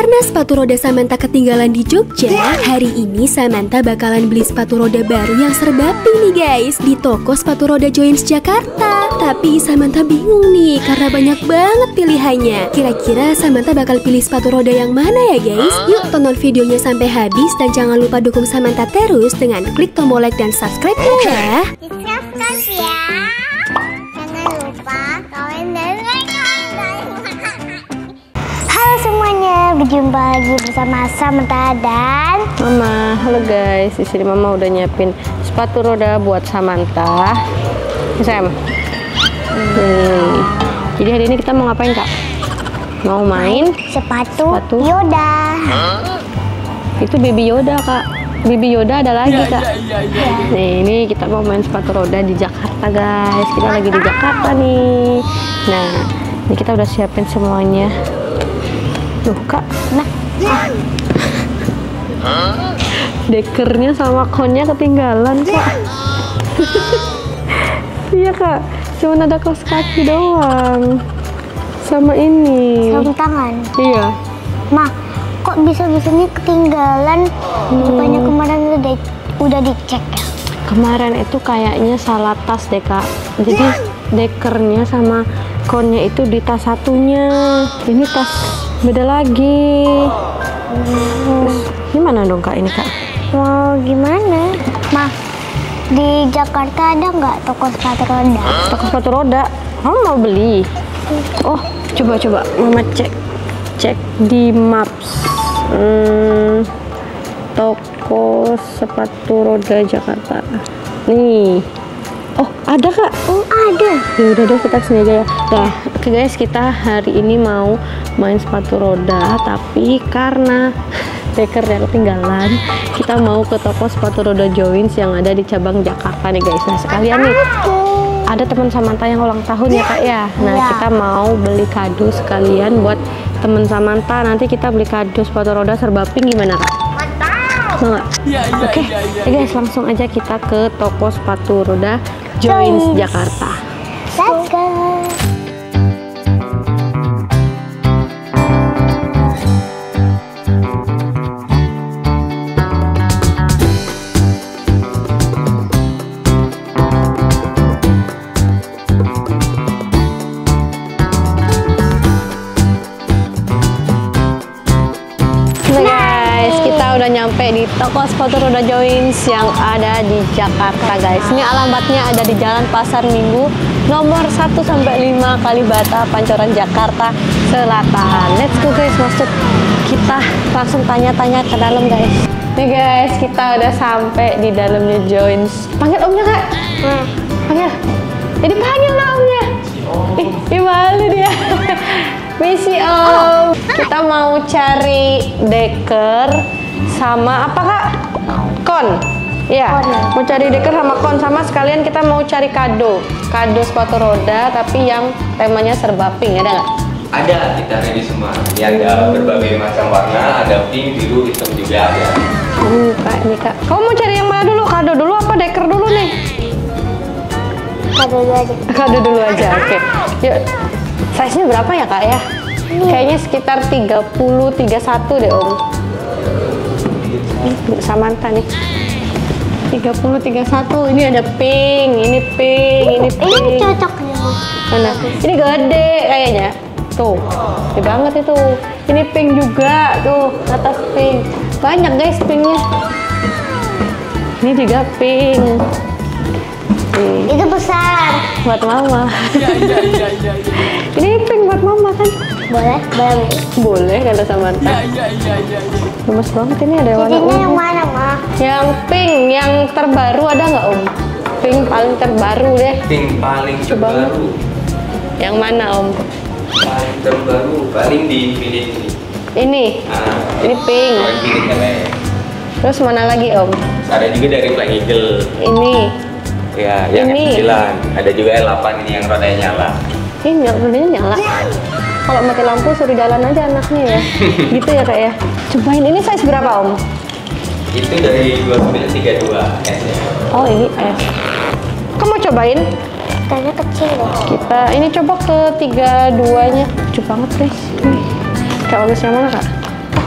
Karena sepatu roda Samantha ketinggalan di Jogja, hari ini Samantha bakalan beli sepatu roda baru yang serba pink nih guys di toko sepatu roda Joins Jakarta. Tapi Samantha bingung nih karena banyak banget pilihannya. Kira-kira Samantha bakal pilih sepatu roda yang mana ya guys? Yuk tonton videonya sampai habis dan jangan lupa dukung Samantha terus dengan klik tombol like dan subscribe ya. Subscribe ya. Jangan lupa komen dan like. Halo semuanya, berjumpa lagi bersama Samantha dan Mama. Halo guys, di sini Mama udah nyiapin sepatu roda buat Samantha. Sam. Jadi hari ini kita mau ngapain Kak? Mau main sepatu Yoda. Itu Baby Yoda Kak. Baby Yoda ada lagi Kak. Nih ini kita mau main sepatu roda di Jakarta guys. Kita lagi di Jakarta nih. Nah ini kita udah siapin semuanya. Tuh Kak. Nah. Dekernya sama konnya ketinggalan Kak. Iya Kak, cuma ada kaos kaki doang. Sama ini. Sarung tangan. Iya. Mah, kok bisa-bisanya ketinggalan? Bukannya kemarin udah dicek ya? Kemarin itu kayaknya salah tas deh Kak. Jadi dekernya sama konnya itu di tas satunya. Ini tas beda lagi. Terus gimana dong Kak ini Kak? Mau gimana? Mah, di Jakarta ada nggak toko sepatu roda? Toko sepatu roda? Kamu mau beli? Oh, coba Mama cek di Maps. Toko sepatu roda Jakarta. Nih. Oh, ada Kak? Oh, ada. Ya udah deh kita kesini aja ya. Nah, oke guys, kita hari ini mau main sepatu roda, tapi karena dekernya ketinggalan, kita mau ke toko sepatu roda Joins yang ada di cabang Jakarta nih guys. Nah, sekalian nih ada teman Samantha yang ulang tahun ya Kak ya. Nah, kita mau beli kado sekalian buat teman Samantha. Nanti kita beli kado sepatu roda serba pink, gimana Kak? Mau nggak? Oke, guys, langsung aja kita ke toko sepatu roda Joins Jakarta. Let's go. Udah nyampe di toko sepatu roda Joins yang ada di Jakarta guys. Ini alamatnya ada di Jalan Pasar Minggu nomor 1 sampai 5 Kalibata, Pancoran, Jakarta Selatan. Let's go guys, masuk. Kita langsung tanya-tanya ke dalam guys. Nih guys, kita udah sampai di dalamnya Joins. Panggil omnya Kak. Panggil. Jadi panggil lah omnya. Ih, malu dia. Misi om. Kita mau cari deker sama apa Kak? Kon. Iya, mau cari deker sama kon, sama sekalian kita mau cari kado sepatu roda tapi yang temanya serba pink, ada nggak? Ada, kita ready semua. Ini ada berbagai macam warna, ada pink, biru, hitam juga ada. Kak, ini Kak. Kamu mau cari yang mana dulu? Kado dulu apa deker dulu nih? Kado dulu aja. Kado dulu aja, oke. Yuk, size-nya berapa ya Kak ya? Kayaknya sekitar 30-31 deh Om. Samantha nih 30-31. Ini ada pink, ini pink, ini pink. Ini cocok nih. Mana? Ini gede kayaknya. Tuh, gede banget itu. Ini pink juga, tuh atas pink. Banyak guys pinknya. Ini juga pink. Itu besar. Buat Mama. Ini pink buat Mama kan? Boleh kata Samantha. Gemes banget ini, ada warna ungu. Yang mana Mah? Yang pink, yang terbaru ada nggak Om? Pink paling terbaru deh. Pink paling terbaru. Yang mana Om? Paling terbaru, paling dipilih ini. Ini. Ini pink. Paling pilih ya. Terus mana lagi Om? Ada juga dari Flying Eagle. Ini. Ya, yang Ini. F9. Ada juga L8 ini yang rodanya nyala. Ini rodanya nyala. Kalau mati lampu suruh jalan aja anaknya ya. Gitu ya Kak ya. Cobain, ini size berapa Om? Itu dari 2932 S ya. Oh ini S. Kamu cobain? Kayaknya kecil deh. Kita ini coba ke 32-nya. Lucu banget guys. Kak bagus yang mana Kak?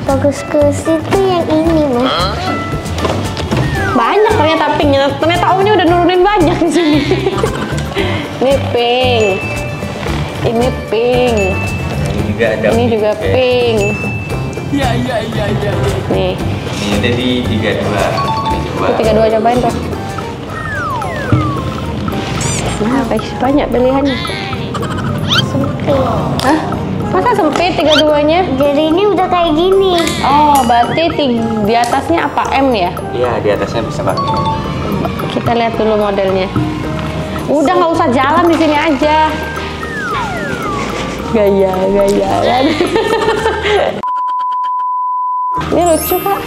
bagus ke situ yang ini, Mah. Banyak ternyata pinknya. Ternyata omnya udah nurunin banyak di sini. Ini pink. Ini pink. Ini juga ada. Ini juga pink. Iya. Nih. Ini ada di 32. Ini coba. 32 cobain tuh. Nah, guys, banyak pilihannya. Sempit. Hah? Masa sempit 32-nya? Jadi ini udah kayak gini. Oh, berarti di atasnya apa? M ya? Iya, di atasnya bisa pakai. Kita lihat dulu modelnya. Udah nggak usah jalan di sini aja. Gaya kan. Ini lucu kak.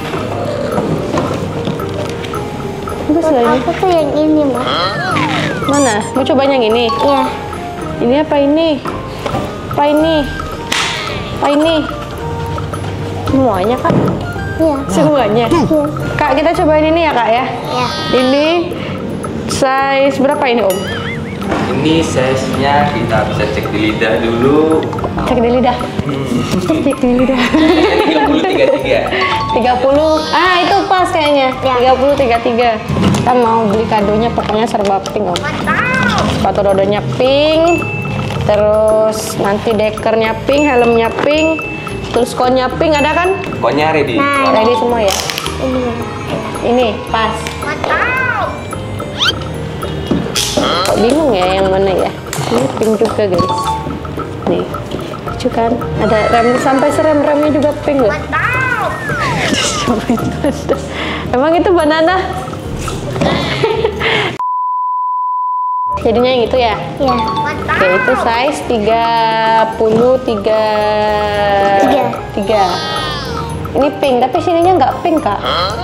Bagus Buat loh ini. aku tuh yang ini, Mah. Mana? Mau cobain yang ini? Iya. Ini apa ini? Apa ini? Apa ini? Semuanya kak? Iya. Semuanya? Iya. Kak, kita cobain ini ya kak ya? Iya. Ini size berapa ini om? Ini size-nya kita bisa cek di lidah dulu. Cek di lidah. Cek di lidah. 30 33. 30. Ah, itu pas kayaknya. Ya. 30 33. Kita mau beli kadonya pokoknya serba pink om. Sepatu rodanya pink. Terus nanti dekernya pink, helmnya pink. Terus konnya pink ada kan? Pokoknya ready. Nah. Ready semua ya? Ini pas. Kok bingung ya yang mana ya? Ini pink juga guys. Nih, lucu kan? Ada rem sampai serem-remnya juga pink loh. Emang itu banana? Jadinya yang itu ya? Iya. Oke, itu size 33. Ini pink, tapi sininya nggak pink kak.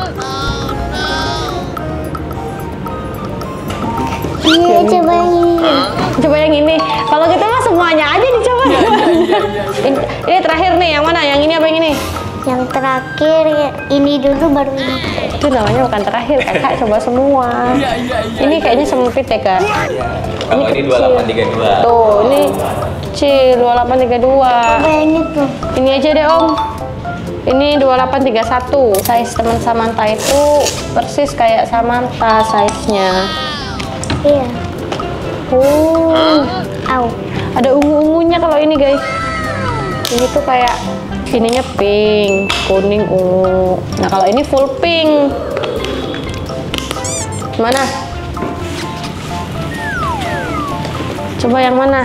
Iya, coba yang ini. Coba yang ini. Kalau kita mah semuanya aja dicoba. Ini terakhir nih, yang mana? Yang ini apa yang ini? Yang terakhir ini dulu baru ini. Itu namanya bukan terakhir, kakak coba semua. Ini kayaknya sempit ya kak. Kalau ini 2832. Tuh, ini kecil 2832. Coba yang itu. Ini aja deh om. Ini 2831. Size teman Samantha itu persis kayak Samantha size-nya. Iya. Au. Ada ungu-ungunya kalau ini guys. Ini tuh kayak ininya pink, kuning, ungu. Nah kalau ini full pink. Mana? Coba yang mana?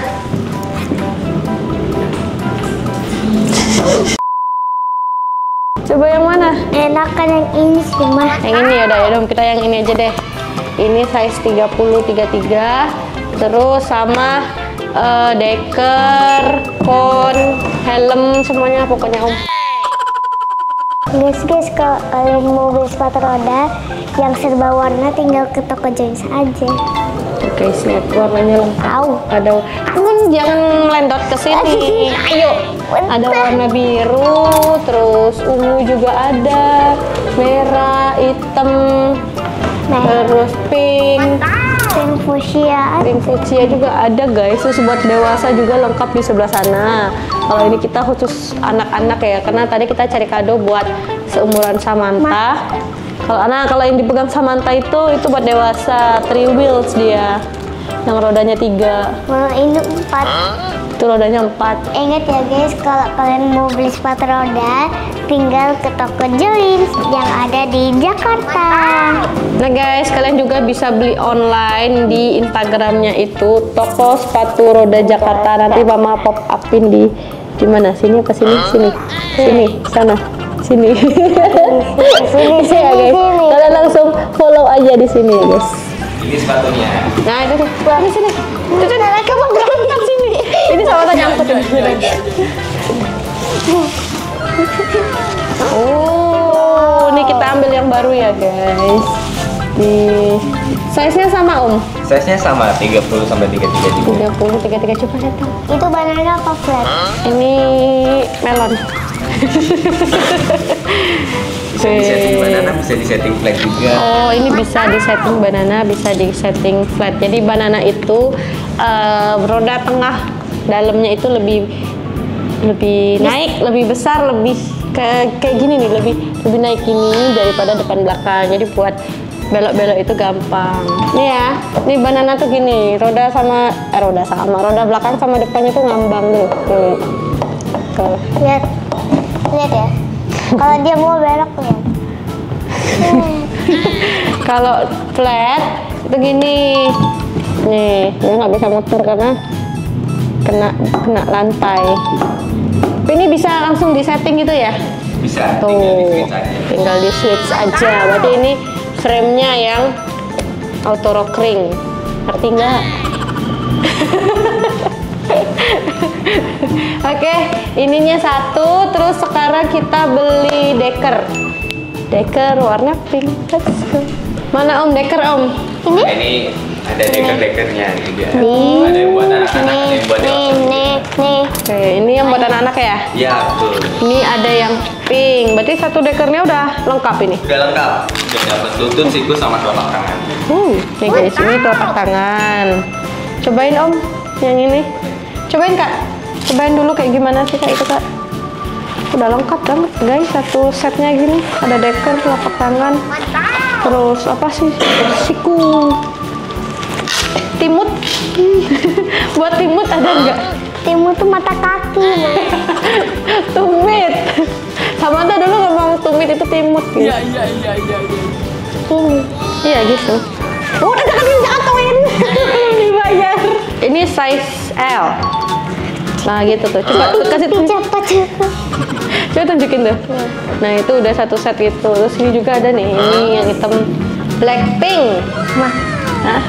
Coba yang mana? Enakan yang ini sih, Mah. Yang ini ya udah kita yang ini aja deh. Ini size 30-33. Terus sama deker, kon, helm semuanya pokoknya om. Guys, kalau kalian mau beli sepatu roda yang serba warna tinggal ke toko Joins aja. Oke, lihat warnanya lengkap. Au. Ada, jangan melendot ke sini. Ayo. Ada warna biru, terus ungu juga ada, merah, hitam, terus pink. Pink fuchsia. Pink fuchsia juga ada guys. Terus buat dewasa juga lengkap di sebelah sana. Kalau ini kita khusus anak-anak ya, karena tadi kita cari kado buat seumuran Samantha. Kalau yang dipegang Samantha itu buat dewasa, 3 wheels dia. Yang rodanya 3. Nah, ini 4. Itu rodanya 4. Ingat ya guys, kalau kalian mau beli sepatu roda, tinggal ke toko Joins yang ada di Jakarta. Nah guys, kalian juga bisa beli online di Instagramnya itu toko sepatu roda Jakarta. Nanti mama pop upin di mana? Sini apa sini? Sini, sana, sini. Sini ya guys. Kalian langsung follow aja di sini ya guys. Ini sepatunya. Nah itu tuh, di sini. Itu kamu berangkat sini. Ini sama tanya angkut. Oh, ini kita ambil yang baru ya guys. Di size-nya sama om? Size-nya sama 30 sampai 33 juga. 30, 33 coba lihat dong. Itu banana apa flat? Ini melon. Bisa disetting banana, bisa disetting flat juga. Oh, ini bisa disetting banana, bisa disetting flat. Jadi banana itu roda tengah dalamnya itu lebih lebih naik, lebih besar, lebih kayak gini nih, lebih naik gini daripada depan belakang. Jadi buat belok-belok itu gampang. Nih ya, nih banana tuh gini, roda belakang sama depannya tuh ngambang tuh. Tuh. Lihat ya. Kalau dia mau belok lihat. Kalau flat itu gini. Nih, dia nggak bisa muter karena kena lantai. Tapi ini bisa langsung disetting gitu ya? Bisa. Tuh, tinggal di switch aja. Berarti ini frame-nya yang auto rock ring. Ngerti nggak? Oke, ininya satu. Terus sekarang kita beli deker warna pink. Let's go. Mana Om deker Om? Ini ada deker-dekernya juga. Ada yang buat anak-anak, ada yang buat Nih. Oke, ini yang buat anak-anak ya? Iya, betul. Ini ada yang pink. Berarti satu dekernya udah lengkap ini. Udah lengkap. Udah dapat lutut, siku sama telapak tangan. Nih guys, ini telapak tangan. Cobain Om, yang ini. Cobain Kak. Cobain dulu kayak gimana sih Kak itu Kak. Udah lengkap banget guys, satu setnya gini. Ada deker, telapak tangan. Terus apa sih? Siku. Timut. Buat timut ada nggak? Timut tuh mata kaki. Tumit. Samantha dulu ngomong tumit itu timut gitu. Iya. Ini. Iya gitu. Udah jangan dijatuhin. Dibayar. Ini size L. Nah gitu tuh. Coba kasih Cepat. Coba tunjukin tuh. Nah itu udah satu set gitu. Terus ini juga ada nih. Ini yang hitam Blackpink. Hah?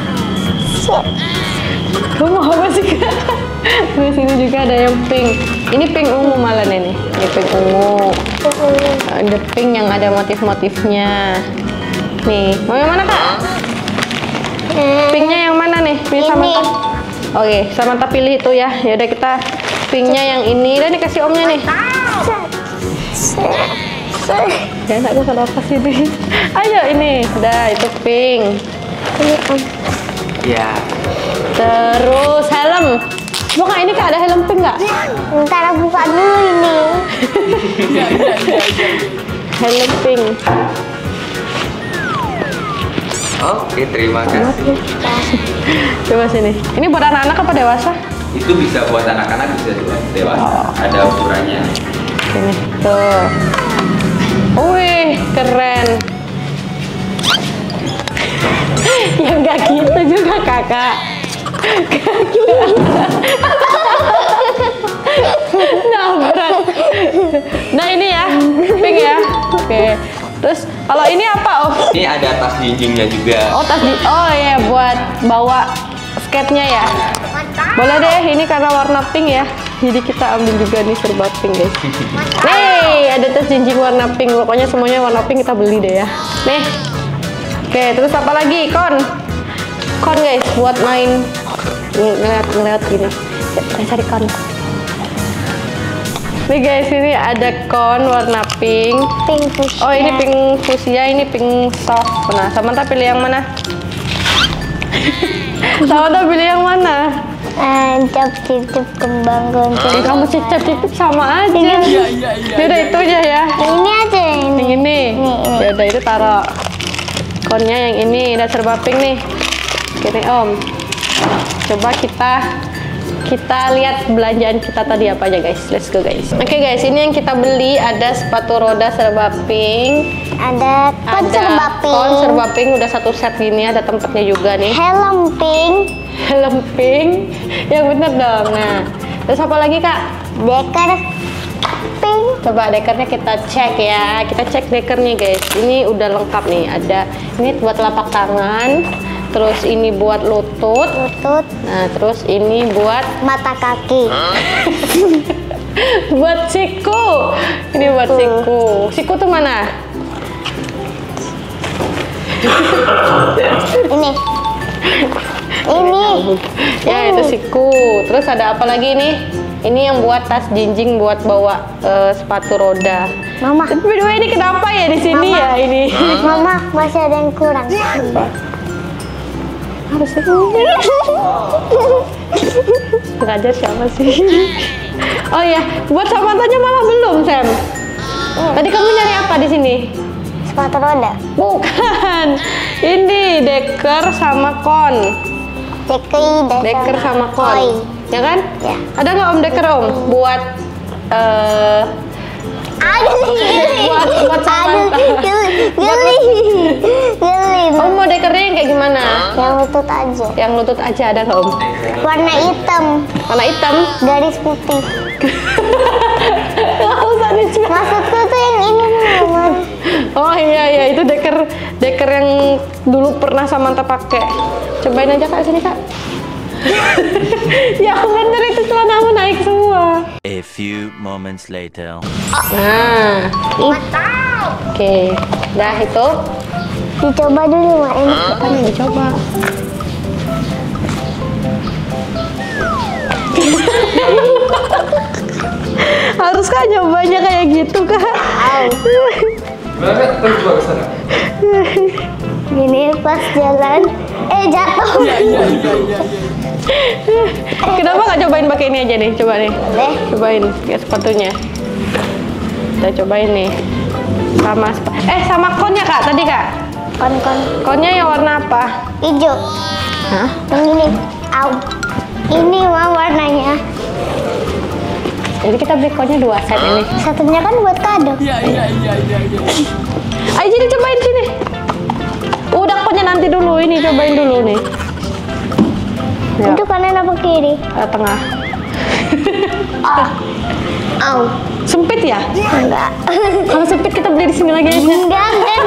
Kamu mau apa sih Kak? Terus ini juga ada yang pink. Ini pink ungu malah nih. Ini pink ungu. Ada pink yang ada motif-motifnya. Nih, mau yang mana Kak? Pinknya yang mana nih? Pilih Samantha. Oke, Samantha pilih itu ya. Yaudah kita pinknya yang ini. Dan dikasih Omnya nih. Ya, aku salah apa sih ini? Ayo ini, dah itu pink. Ini Om. Iya. Terus helm. Bukan ini Kak, ada helm pink nggak? Ntar buka dulu ini. Helm pink. Oke, terima kasih. Coba sini. Ini buat anak-anak apa dewasa? Itu bisa buat anak-anak, bisa buat dewasa. Ada ukurannya. Ini tuh. Wih, keren. Ya nggak gitu juga kakak. Nabrak. Nah ini ya, pink ya. Oke. Terus kalau ini apa Om? Ini ada tas jinjingnya juga. Oh ya, buat bawa skate-nya ya. Boleh deh, ini karena warna pink ya. Jadi kita ambil juga nih serba pink guys. Nih, ada tas jinjing warna pink. Pokoknya semuanya warna pink kita beli deh ya. Nih. Oke, terus apa lagi? Kon guys, buat main ngeliat gini. Kita cari kon. Nih guys, ini ada kon warna pink. Pink fuchsia. Oh, ini pink fuchsia, ini pink soft. Nah, Samantha pilih yang mana? Samantha pilih yang mana? Cip-cip kembang gonjol. Kamu cicip-cicip sama aja. Yaudah itu aja ya. Ini aja ini. Yang ini. Yaudah itu taruh. Konnya yang ini udah serba pink nih. Gini Om. Coba kita lihat belanjaan kita tadi apa aja guys. Let's go guys. Oke guys, ini yang kita beli ada sepatu roda serba pink. Ada kon serba pink. Kon serba pink udah satu set gini, ada tempatnya juga nih. Helm pink. Helm pink. Yang bener dong. Nah, terus apa lagi Kak? Deker pink. Coba dekernya kita cek ya. Kita cek dekernya guys. Ini udah lengkap nih. Ada ini buat telapak tangan. Terus ini buat lutut. Nah, terus ini buat Mata kaki. buat siku. Ini buat siku. Siku tuh mana? Ini. Ya, itu siku. Terus ada apa lagi nih? Ini yang buat tas jinjing buat bawa sepatu roda. Mama. Tapi by the way, ini kenapa ya di sini Mama. ya ini? Mama, masih ada yang kurang. Harusnya ngajar siapa sih? Oh iya, buat Samantanya malah belum, Sam. Tadi kamu nyari apa di sini? Sepatu roda. Bukan. Ini deker sama kon. Deker sama kon. Ya kan? Ya. Ada nggak Om deker Om? Buat buat Samantha. Geli. Om mau dekernya yang kayak gimana? Yang lutut aja. Yang lutut aja ada nggak Om? Warna hitam, Warna hitam. garis putih. Nggak usah dijual. Maksudku tuh yang ini Mama. Oh iya itu deker yang dulu pernah Samantha pakai. Cobain aja Kak sini Kak. Ya bener itu celanamu naik semua. A few moments later. Nah, oke, dah itu. Dicoba dulu Mak. Apa nih dicoba? Harus kan nyobanya kayak gitu Kak? Gimana Kak? Terus coba ke sana. Gini pas jalan, jatuh. Kenapa nggak cobain pakai ini aja nih? Coba nih. Deh. Cobain kayak sepatunya. Kita cobain nih. Sama konnya Kak tadi Kak. Kon. Konnya yang warna apa? Hijau. Hah? Yang ini. Ini Mah warnanya. Jadi kita beli konnya 2 set ini. Satunya kan buat kado. Ayo jadi cobain sini. Udah konnya nanti dulu, ini cobain dulu nih. Ya. Itu kanan apa kiri? Tengah. Sempit ya? Enggak. Kalau sempit kita beli di sini lagi aja. Enggak.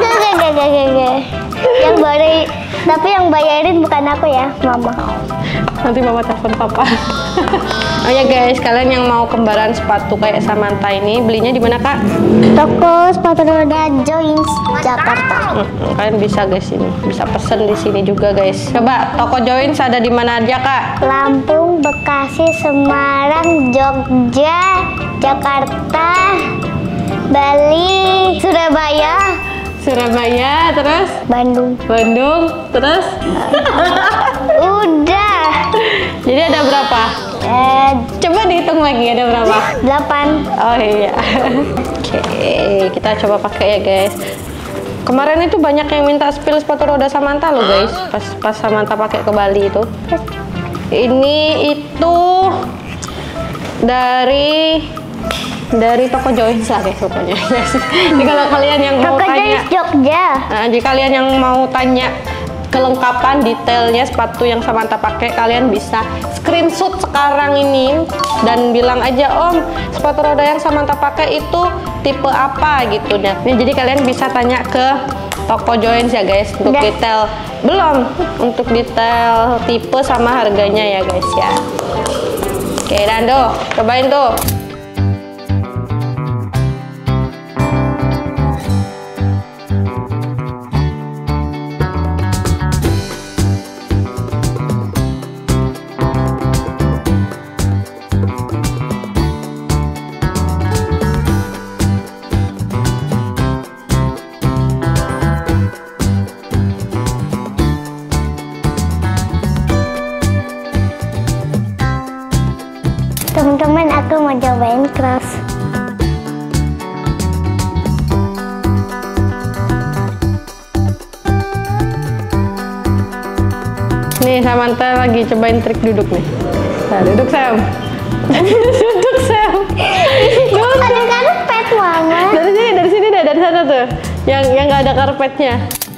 Tapi yang bayarin bukan aku ya, Mama. Nanti Mama telepon Papa. Oh ya guys, kalian yang mau kembaran sepatu kayak Samantha ini belinya di mana Kak? Toko sepatu roda Joins Jakarta. Kalian bisa guys ini, bisa pesen di sini juga guys. Coba toko Joins ada di mana aja Kak? Lampung, Bekasi, Semarang, Jogja, Jakarta, Bali, Surabaya, terus Bandung. terus. Udah. Jadi ada berapa? Coba dihitung lagi ada berapa? 8. Oh iya. Oke, kita coba pakai ya guys. Kemarin itu banyak yang minta spill sepatu roda Samantha loh guys. Pas Samantha pakai ke Bali itu. Ini itu dari toko Joins lah guys pokoknya. Jadi kalau kalian yang mau Toko tanya, Joins Jogja. jika kalian yang mau tanya kelengkapan detailnya sepatu yang Samantha pakai, kalian bisa screenshot sekarang ini dan bilang aja Om, sepatu roda yang Samantha pakai itu tipe apa gitu ya. Jadi kalian bisa tanya ke toko Joins ya guys untuk detail. Untuk detail tipe sama harganya ya guys ya. Oke, dan tuh cobain tuh. Teman-teman, aku mau cobain cross. Nih Samantha lagi cobain trik duduk nih. Nah, duduk Sam. Duduk Sam. Ada karpet Mama. Dari sini deh, dari sana tuh. Yang nggak ada karpetnya.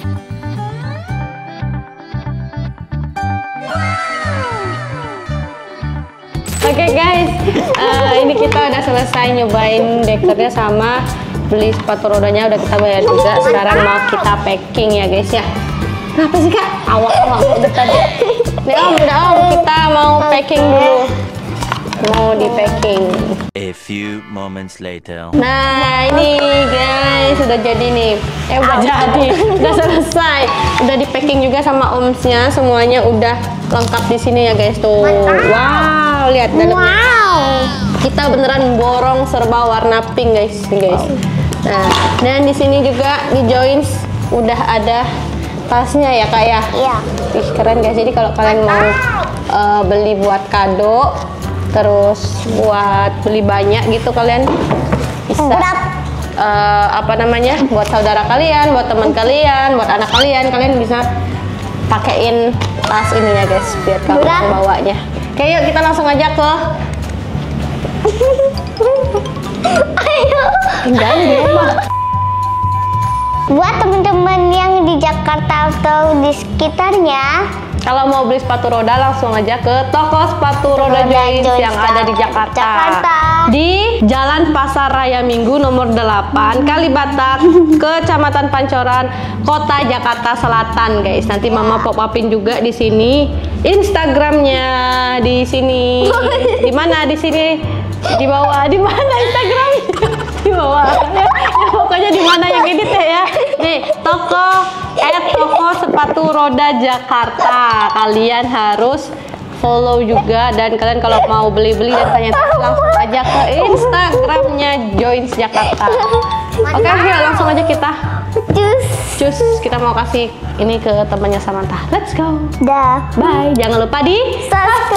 Oke guys, ini kita udah selesai nyobain dekernya sama beli sepatu rodanya, udah kita bayar juga. Sekarang mau kita packing ya guys ya. Kenapa sih Kak? Awak udah tadi. Nih Om, udah Om, kita mau packing dulu. Mau di packing. A few moments later. Nah ini guys, udah jadi nih. Udah selesai. Udah di packing juga sama omsnya, semuanya udah lengkap di sini ya guys tuh. Wow, lihat dalamnya. Wow. Kita beneran borong serba warna pink guys, nih guys. Nah, dan di sini juga di Joins udah ada tasnya ya Kak ya. Iya. Ih, keren guys. Jadi kalau kalian mau beli buat kado Terus buat beli banyak gitu kalian bisa buat saudara kalian, buat teman kalian, buat anak kalian, kalian bisa pakein tas ini ya guys, biar kalian bawanya. Oke, yuk kita langsung aja ke Ayo. tinggal di rumah. Buat teman-teman yang di Jakarta atau di sekitarnya, kalau mau beli sepatu roda langsung aja ke toko sepatu roda Joins yang ada di Jakarta. Di Jalan Pasar Raya Minggu nomor 8 Kalibata, Kecamatan Pancoran, Kota Jakarta Selatan, guys. Nanti Mama pop-upin juga di sini Instagramnya di sini. Di mana di sini? Di bawah. Di mana Instagramnya? Di bawah. Ya, pokoknya di mana yang ini teh ya. Nih, toko sepatu roda Jakarta. Kalian harus follow juga, dan kalian kalau mau beli-beli dan tanya-tanya langsung aja ke Instagramnya Joins Jakarta. Oke, yuk langsung aja kita cus. Kita mau kasih ini ke temannya Samantha. Let's go. dah. Bye. Jangan lupa di Subscribe.